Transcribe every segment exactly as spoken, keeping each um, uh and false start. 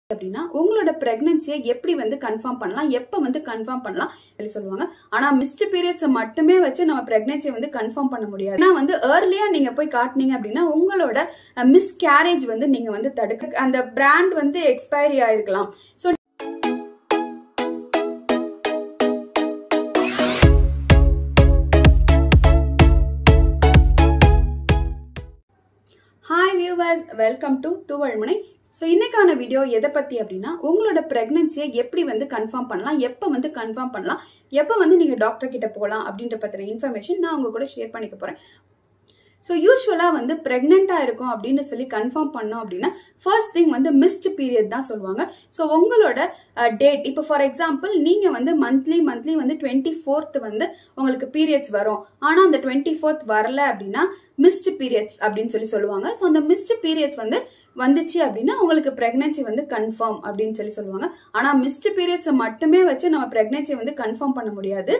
அப்படினா உங்களோட பிரெக்னன்சியை எப்படி வந்து கன்ஃபார்ம் பண்ணலாம், எப்ப வந்து கன்ஃபார்ம் பண்ணலாம் சொல்லி சொல்லுவாங்க. ஆனா மிஸ்ட் பீரியட்ஸ் மட்டுமே வச்சு நம்ம பிரெக்னன்சியை வந்து கன்ஃபார்ம் பண்ண முடியாது. ஏன்னா வந்து ஏர்லியா நீங்க போய் காட்டுனீங்க அப்படின்னா உங்களோட மிஸ் கேரேஜ் வந்து நீங்க வந்து தடுக்க, அந்த பிராண்ட் வந்து எக்ஸ்பைரி ஆயிருக்கலாம். So hi viewers, welcome to Thoovalmunai. So இன்னைக்கான வீடியோ எதை பத்தி அப்படின்னா உங்களோட பிரெக்னன்சியை எப்படி வந்து கன்ஃபார்ம் பண்ணலாம், எப்போ வந்து கன்ஃபார்ம் பண்ணலாம், எப்போ வந்து நீங்க டாக்டர் கிட்ட போகலாம் அப்படின்ற பத்தின இன்ஃபர்மேஷன் நான் உங்க கூட ஷேர் பண்ணிக்க போறேன். ஸோ யூஸ்வலாக வந்து ப்ரெக்னெண்ட்டாக இருக்கும் அப்படின்னு சொல்லி கன்ஃபார்ம் பண்ணோம் அப்படின்னா ஃபர்ஸ்ட் திங் வந்து மிஸ்ட் பீரியட் தான் சொல்லுவாங்க. ஸோ உங்களோட டேட், இப்போ ஃபார் எக்ஸாம்பிள் நீங்கள் வந்து மந்த்லி மந்த்லி வந்து டுவெண்ட்டி ஃபோர்த் வந்து உங்களுக்கு பீரியட்ஸ் வரும். ஆனால் அந்த டுவெண்ட்டி ஃபோர்த் வரல அப்படின்னா மிஸ்ட் பீரியட்ஸ் அப்படின்னு சொல்லி சொல்லுவாங்க. ஸோ அந்த மிஸ்ட் பீரியட்ஸ் வந்து வந்துச்சு அப்படின்னா உங்களுக்கு பிரெக்னன்சி வந்து கன்ஃபார்ம் அப்படின்னு சொல்லி சொல்லுவாங்க. ஆனால் மிஸ்ட் பீரியட்ஸை மட்டுமே வச்சு நம்ம பிரெக்னன்சியை வந்து கன்ஃபார்ம் பண்ண முடியாது.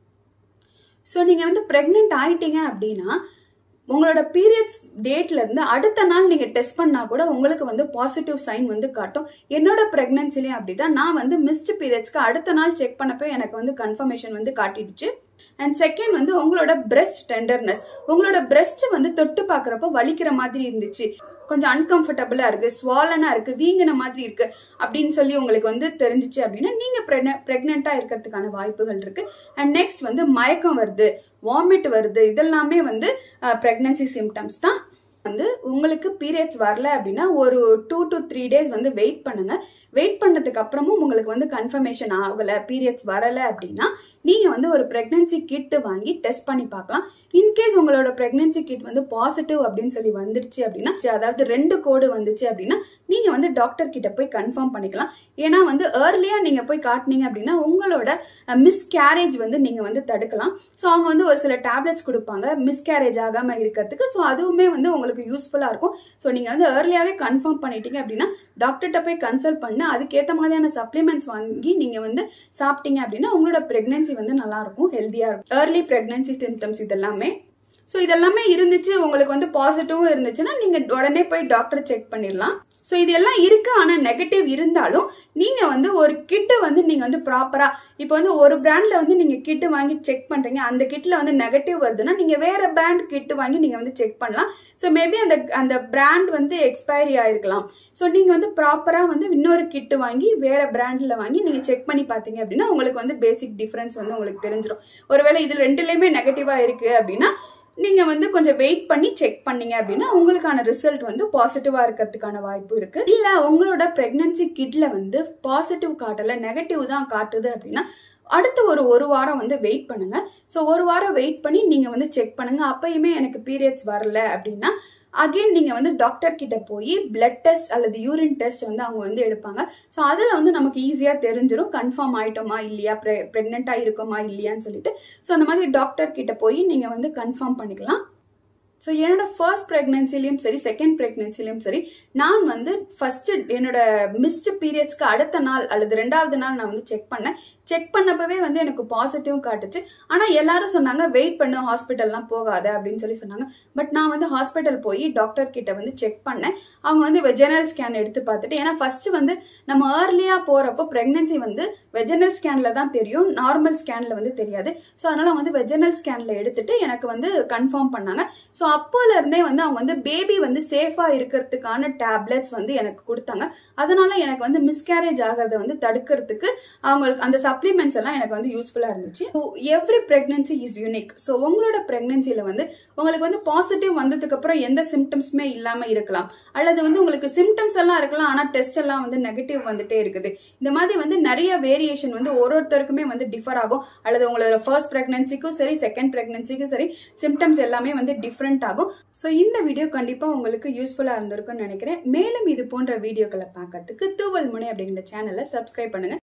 ஸோ நீங்கள் வந்து பிரெக்னென்ட் ஆயிட்டீங்க அப்படின்னா உங்களோட பீரியட்ஸ் டேட்ல இருந்து அடுத்த நாள் நீங்க டெஸ்ட் பண்ணா கூட உங்களுக்கு வந்து பாசிட்டிவ் சைன் வந்து காட்டும். என்னோட பிரெக்னன்சிலயும் அப்படிதான். நான் வந்து மிஸ்ட் பீரியட்ஸ்க்கு அடுத்த நாள் செக் பண்ணப்போ எனக்கு வந்து கன்ஃபர்மேஷன் வந்து காட்டிடுச்சு. அண்ட் செகண்ட் வந்து உங்களோட பிரெஸ்ட் டெண்டர்னஸ், உங்களோட பிரெஸ்ட் வந்து தொட்டு பாக்குறப்ப வலிக்கிற மாதிரி இருந்துச்சு, கொஞ்சம் அன்கம்ஃபர்டபுளா இருக்கு, ஸ்வாலனா இருக்கு, வீங்கின மாதிரி இருக்கு அப்படின்னு சொல்லி உங்களுக்கு வந்து தெரிஞ்சிச்சு அப்படின்னா நீங்க பிரெக்னெண்டா இருக்கிறதுக்கான வாய்ப்புகள் இருக்கு. அண்ட் நெக்ஸ்ட் வந்து மயக்கம் வருது, வாமிட் வருது, இதெல்லாமே வந்து பிரெக்னன்சி சிம்டம்ஸ் தான். வந்து உங்களுக்கு பீரியட்ஸ் வரல அப்படின்னா ஒரு டூ டு த்ரீ டேஸ் வந்து வெயிட் பண்ணுங்க. வெயிட் பண்ணதுக்கு அப்புறமும் உங்களுக்கு வந்து கன்ஃபர்மேஷன் ஆகல, பீரியட்ஸ் வரல அப்படின்னா நீங்க வந்து ஒரு பிரெக்னன்சி கிட் வாங்கி டெஸ்ட் பண்ணி பார்க்கலாம். இன்கேஸ் உங்களோட பிரெக்னன்சி கிட் வந்து பாசிட்டிவ் அப்படின்னு சொல்லி வந்துருச்சு அப்படின்னா, அதாவது ரெண்டு கோடு வந்துச்சு அப்படின்னா நீங்க வந்து டாக்டர் கிட்ட போய் கன்ஃபார்ம் பண்ணிக்கலாம். ஏன்னா வந்து ஏர்லியா நீங்க போய் காட்டினீங்க அப்படின்னா உங்களோட மிஸ் கேரேஜ் வந்து நீங்க வந்து தடுக்கலாம். ஸோ அவங்க வந்து ஒரு சில டேப்லெட்ஸ் கொடுப்பாங்க மிஸ் கேரேஜ் ஆகாம இருக்கிறதுக்கு. ஸோ அதுவுமே வந்து உங்களுக்கு யூஸ்ஃபுல்லா இருக்கும். ஸோ நீங்க வந்து ஏர்லியாவே கன்ஃபார்ம் பண்ணிட்டீங்க அப்படின்னா டாக்டர்கிட்ட போய் கன்சல்ட் பண்ணி அதுக்கேற்ற மாதிரியான சப்ளிமெண்ட்ஸ் வாங்கி நீங்க வந்து சாப்பிட்டீங்க அப்படின்னா உங்களோட பிரெக்னன்சி வந்து நல்லா இருக்கும், ஹெல்தியா இருக்கும். ஏர்லி பிரெக்னன்சி சிம்டம்ஸ் இதெல்லாமே. ஸோ இதெல்லாமே இருந்துச்சு, உங்களுக்கு வந்து பாசிட்டிவும் இருந்துச்சுன்னா நீங்க உடனே போய் டாக்டர் செக் பண்ணிடலாம். ஸோ இது எல்லாம் இருக்கு. ஆனா நெகட்டிவ் இருந்தாலும் நீங்க வந்து ஒரு கிட்டு வந்து நீங்க வந்து ப்ராப்பரா, இப்போ வந்து ஒரு பிராண்ட்ல வந்து நீங்க கிட்டு வாங்கி செக் பண்றீங்க, அந்த கிட்ல வந்து நெகட்டிவ் வருதுன்னா நீங்க வேற பிராண்ட் கிட்டு வாங்கி நீங்க வந்து செக் பண்ணலாம். ஸோ மேபி அந்த அந்த பிராண்ட் வந்து எக்ஸ்பைரி ஆயிருக்கலாம். ஸோ நீங்க வந்து ப்ராப்பரா வந்து இன்னொரு கிட்டு வாங்கி வேற பிராண்ட்ல வாங்கி நீங்க செக் பண்ணி பாத்தீங்க அப்படின்னா உங்களுக்கு வந்து பேசிக் டிஃபரன்ஸ் வந்து உங்களுக்கு தெரிஞ்சிடும். ஒருவேளை இது ரெண்டுலயுமே நெகட்டிவா இருக்கு அப்படின்னா நீங்க வந்து கொஞ்சம் வெயிட் பண்ணி செக் பண்ணீங்க அப்படின்னா உங்களுக்கான ரிசல்ட் வந்து பாசிட்டிவா இருக்கிறதுக்கான வாய்ப்பு இருக்கு. இல்ல உங்களோட பிரெக்னன்சி கிட்ல வந்து பாசிட்டிவ் காட்டல, நெகட்டிவ் தான் காட்டுது அப்படின்னா அடுத்த ஒரு ஒரு வாரம் வந்து வெயிட் பண்ணுங்க. ஸோ ஒரு வாரம் வெயிட் பண்ணி நீங்க வந்து செக் பண்ணுங்க. அப்பயுமே எனக்கு பீரியட்ஸ் வரல அப்படின்னா அகைன் நீங்க வந்து டாக்டர் கிட்ட போய் பிளட் டெஸ்ட் அல்லது யூரின் டெஸ்ட் வந்து அவங்க வந்து எடுப்பாங்க. ஸோ அதுல வந்து நமக்கு ஈஸியா தெரிஞ்சிடும் கன்ஃபார்ம் ஆயிட்டோமா இல்லையா, பிரெக்னெண்டா இருக்கோமா இல்லையான்னு சொல்லிட்டு. ஸோ அந்த மாதிரி டாக்டர் கிட்ட போய் நீங்க வந்து கன்ஃபார்ம் பண்ணிக்கலாம். ஸோ என்னோட ஃபர்ஸ்ட் ப்ரெக்னன்சிலையும் சரி செகண்ட் ப்ரெக்னன்சிலையும் சரி நான் வந்து ஃபர்ஸ்ட் என்னோட மிஸ்ட் பீரியட்ஸ்க்கு அடுத்த நாள் அல்லது ரெண்டாவது நாள் நான் வந்து செக் பண்ணேன். செக் பண்ணப்பவே வந்து எனக்கு பாசிட்டிவ் காட்டுச்சு. ஆனா எல்லாரும் சொன்னாங்க வெயிட் பண்ணு, ஹாஸ்பிட்டல்லாம் போகாத அப்படின்னு சொல்லி சொன்னாங்க. பட் நான் வந்து ஹாஸ்பிட்டல் போய் டாக்டர் கிட்ட வந்து செக் பண்ணேன். அவங்க வந்து வெஜினல் ஸ்கேன் எடுத்து பார்த்துட்டு, ஏன்னா ஃபர்ஸ்ட் வந்து நம்ம ஏர்லியா போறப்போ பிரெக்னன்சி வந்து வெஜினல் ஸ்கேன்ல தான் தெரியும், நார்மல் ஸ்கேன்ல வந்து தெரியாது. ஸோ அதனால அவங்க வந்து வெஜினல் ஸ்கேன்ல எடுத்துட்டு எனக்கு வந்து கன்ஃபார்ம் பண்ணாங்க. ஸோ அப்போல இருந்தே வந்து அவங்க வந்து பேபி வந்து சேஃபா இருக்கிறதுக்கான டேப்லெட்ஸ் வந்து எனக்கு கொடுத்தாங்க. அதனால எனக்கு வந்து மிஸ்கேரேஜ் ஆகிறத வந்து தடுக்கிறதுக்கு அவங்களுக்கு அந்த சப்ளிமெண்ட்ஸ் எல்லாம் எனக்கு வந்து யூஸ்ஃபுல்லா இருந்துச்சு. So every pregnancy is unique. So உங்களோட பிரெக்னன்சில வந்து உங்களுக்கு வந்து பாசிட்டிவ் வந்ததுக்கு அப்புறம் எந்த சிம்டம்ஸுமே இல்லாம இருக்கலாம், அல்லது வந்து உங்களுக்கு சிம்டம்ஸ் எல்லாம் இருக்கலாம் ஆனா டெஸ்ட் எல்லாம் வந்து நெகட்டிவ் வந்துட்டே இருக்குது. இந்த மாதிரி வந்து நிறைய வேரியேஷன் வந்து ஒரு ஒருத்தருக்குமே வந்து டிஃபர் ஆகும். அல்லது உங்களோட ஃபர்ஸ்ட் பிரெக்னன்சிக்கும் சரி செகண்ட் பிரெக்னன்சிக்கும் சரி சிம்டம்ஸ் எல்லாமே வந்து டிஃப்ரெண்ட் ஆகும். ஸோ இந்த வீடியோ கண்டிப்பா உங்களுக்கு யூஸ்ஃபுல்லா இருந்திருக்கும்னு நினைக்கிறேன். மேலும் இது போன்ற வீடியோக்களை பார்க்கறதுக்கு தூவல் முனை அப்படிங்கிற சேனலை சப்ஸ்கிரைப் பண்ணுங்க.